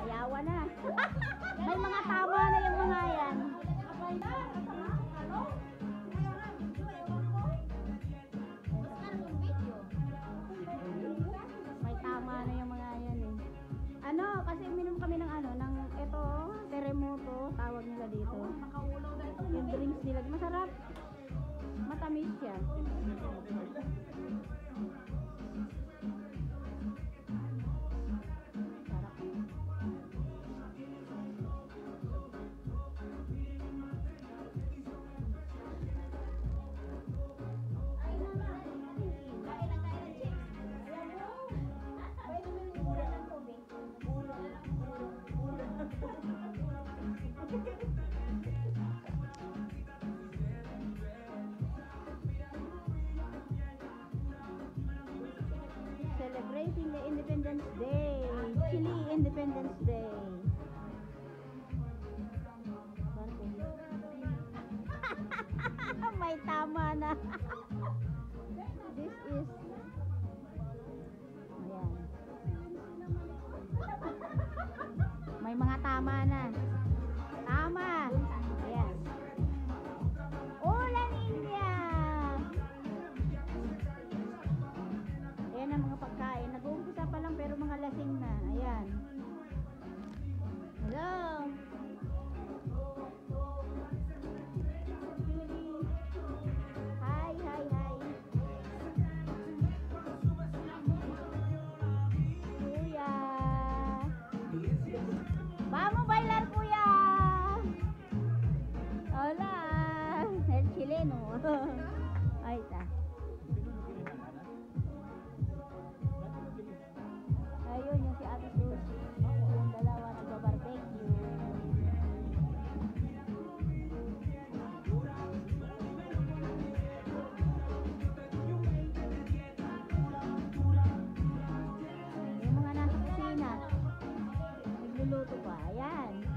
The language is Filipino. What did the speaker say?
Sayawan na. May mga tama na yung mga yan. May tama na yung mga yan eh. Ano, kasi uminom kami ng ano, ng ito, terremoto, tawag nila dito. Yung drinks nila, masarap. Matamis siya. Celebrating the Independence Day, Chile Independence Day. May tama na. This is ayan. May mga tama na. Tama. Ayan. Ulan India. Ayan ang mga pagkain. Nag-uumpisa pa lang pero mga lasing na. Ayan. Hello. Hi, hi, hi. Kuya. Vamos bailar, kuya. Hola. El chileno. Ahí está. Ayun yung si Ate Susie. Yung dalawa nagba-barbecue. Yung mga nasa kusina. Nagluluto pa. Ayan.